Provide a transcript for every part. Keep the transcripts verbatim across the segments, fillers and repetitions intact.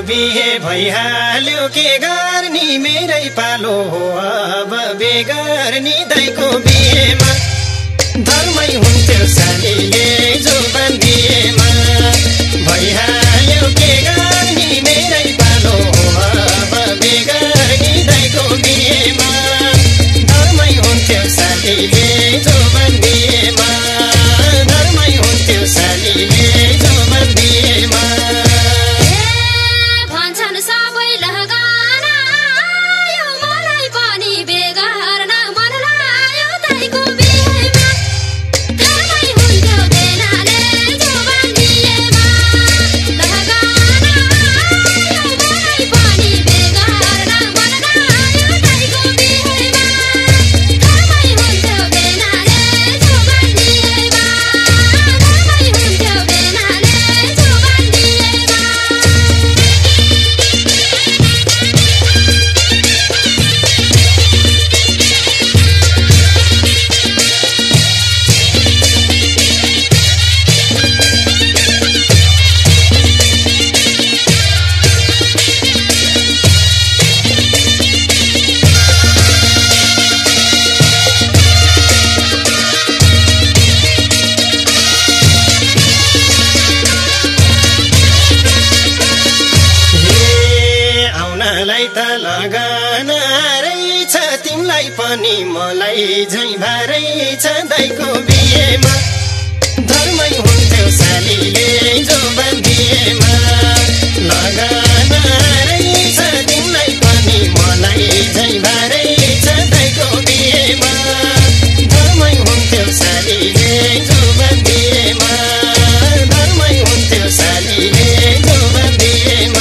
बिहे भइहाल्यो के गर्ने मेरै पालो हो अब बेगर्नी दाइको बिहेमा धर्मै हुन्थ्यो सालीले जो बन्दिएमा भइहाल्यो के गर्ने मेरै पालो हो अब बेगर्नी दाइको बिहेमा धर्मै हुन्थ्यो सालीले जो बन्दिएमा धर्मै हुन्थ्यो सालीले जो बन्दिएमा पनि मलाई झै भारै छ दाइको बिहेमा धर्मै हुन्थ्यो सालीले जो बन्दिएमा लगन रहेछ तिमीलाई पनि मलाई झै भारै छ दाइको बिहेमा धर्मै हुन्थ्यो सालीले जो बन्दिएमा धर्मै हुन्थ्यो सालीले जो बन्दिएमा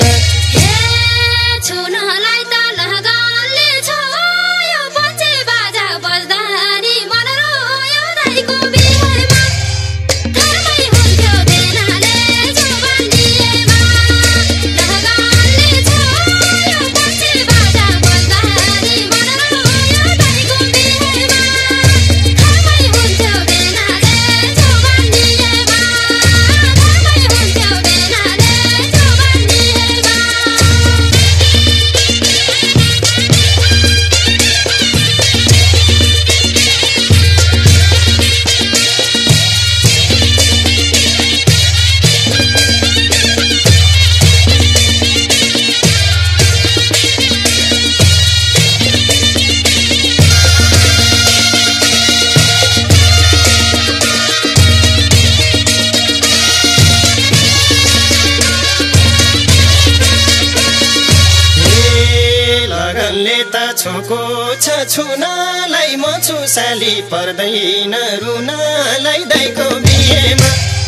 छोको छ छुनालाई म छु साली पर्दैन रुनालाई दाइको बिहेमा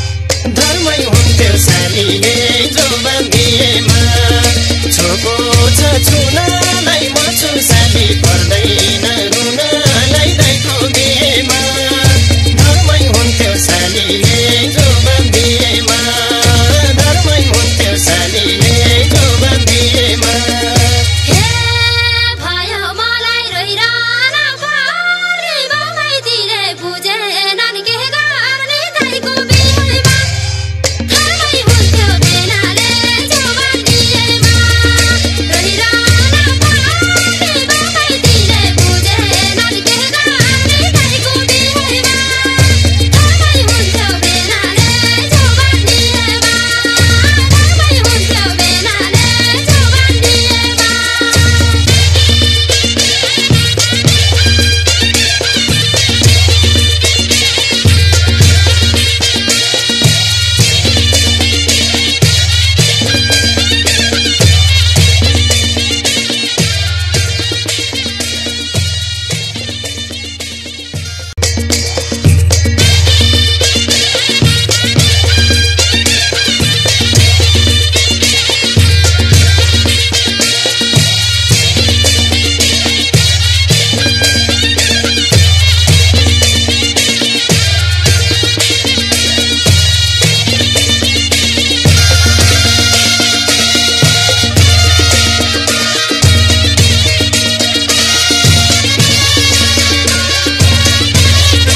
धर्मै हुन्थ्यो सालीले जो बन्दिएमा छोको छ छुनालाई म छु साली पर्दैन रुनालाई दाइको बिहेमा धर्मै हुन्थ्यो सालीले जो बन्दिएमा धर्मै हुन्थ्यो सालीले जो बन्दिएमा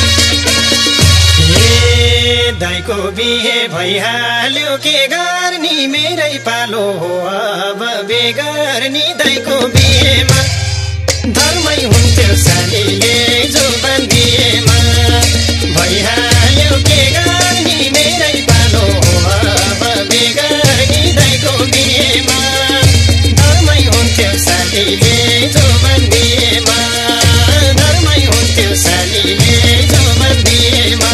दाइको बिहे भइहाल्यो के गर्ने नि मेरै पालो हो अब बेगर्नी दाइको बिहेमा धर्मै हुन्थ्यो सालीले जो बन्दिएमा भइहाल्यो के गर्ने मेरै पालो हो अब बेगर्नी दाइको बिहेमा धर्मै हुन्थ्यो सालीले जो बन्दिएमा धर्मै हुन्थ्यो सालीले जो बन्दिएमा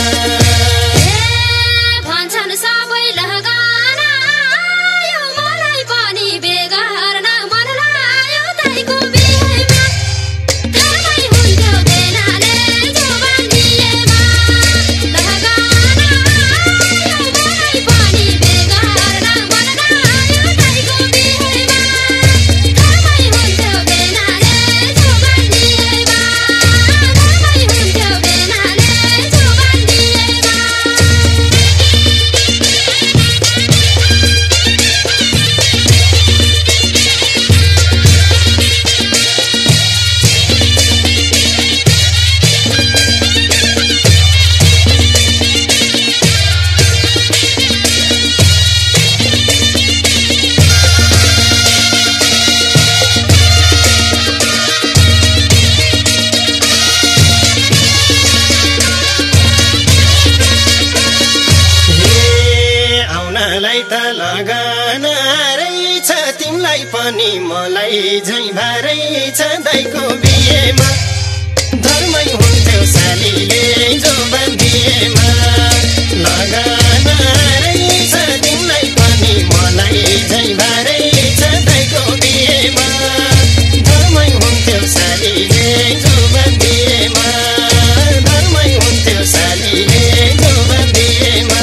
पनि मलाई झै भारै छ दाइको बिहेमा धर्मै हुन्थ्यो सालीले जो बन्दिएमा लगान रहेछ तिमीलाई पनि मलाई झै भारै छ दाइको बिहेमा धर्मै हुन्थ्यो सालीले जो बन्दिएमा धर्मै हुन्थ्यो सालीले जो बन्दिएमा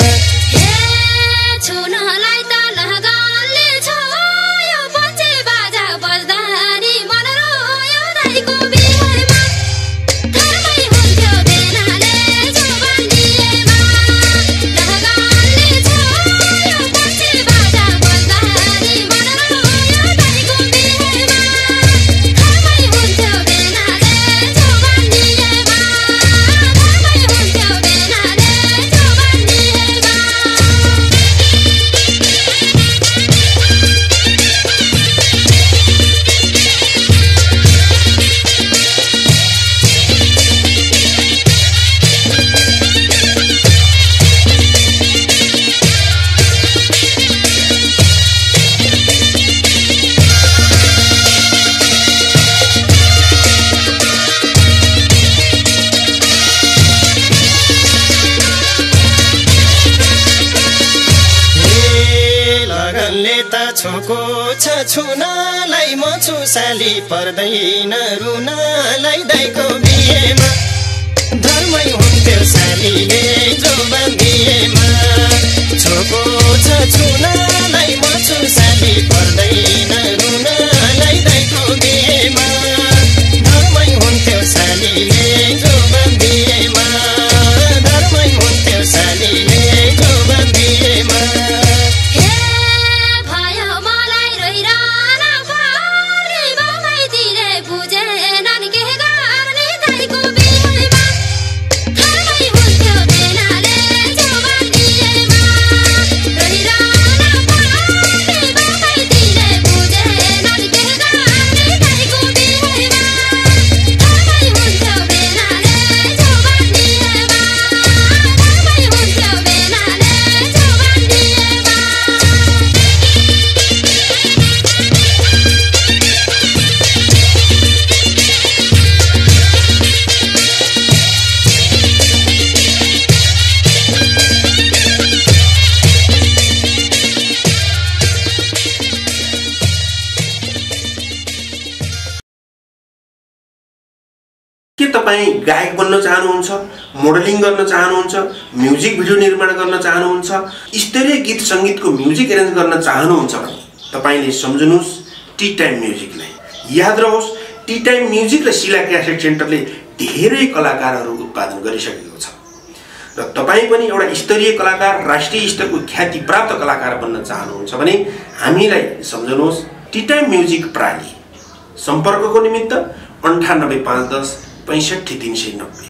छोको छ छुनालाई म छु साली पर्दैन रुनालाई दाइको बिहेमा धर्मै हुन्थ्यो सालीले जो बन्दिएमा छोको छ छुनालाई म छु साली पर्दैन रुनालाई दाइको बिहेमा धर्मै हुन्थ्यो सालीले जो बन्दिएमा धर्मै हुन्थ्यो सालीले जो बन्दिएमा के तपाईं गायक बन्न चाहनुहुन्छ, मोडलिङ गर्न चाहनुहुन्छ, म्युजिक भिडियो निर्माण गर्न चाहनुहुन्छ, स्तरीय गीत संगीतको म्युजिक एरेन्ज गर्न चाहनुहुन्छ भने तपाईले सम्झनुस् टी टाइम म्युजिकलाई। याद रहोस् टी टाइम म्युजिक र शिला क्यासेट सेन्टरले धेरै कलाकारहरू उत्पादन गरिसकेको छ र तपाई पनि एउटा स्तरीय कलाकार, राष्ट्रिय स्तरको ख्याति प्राप्त कलाकार बन्न चाहनुहुन्छ भने हामीलाई सम्झनुस् टी टाइम म्युजिक प्राली। सम्पर्कको निमित्त अन्ठानब्बे पाँच दस पैंसठी तीन सय नब्बे।